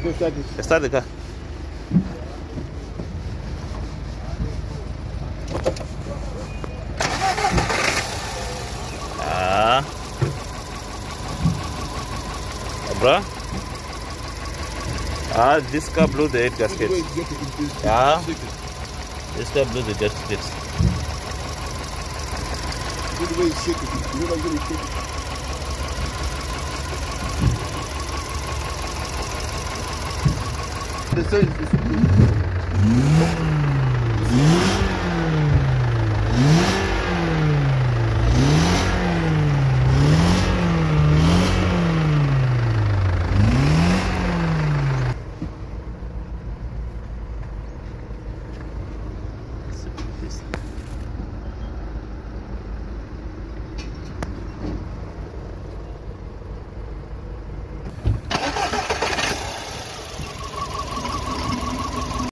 Start the car. Bruh. This car blew the head gasket. Yeah. This car blew the gaskets. The